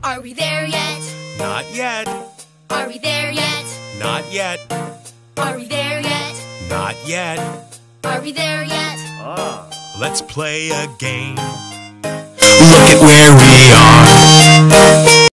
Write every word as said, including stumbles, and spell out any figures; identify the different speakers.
Speaker 1: Are we there yet?
Speaker 2: Not yet.
Speaker 1: Are we there yet?
Speaker 2: Not yet.
Speaker 1: Are we there yet?
Speaker 2: Not yet.
Speaker 1: Are we there yet?
Speaker 2: Let's play a game.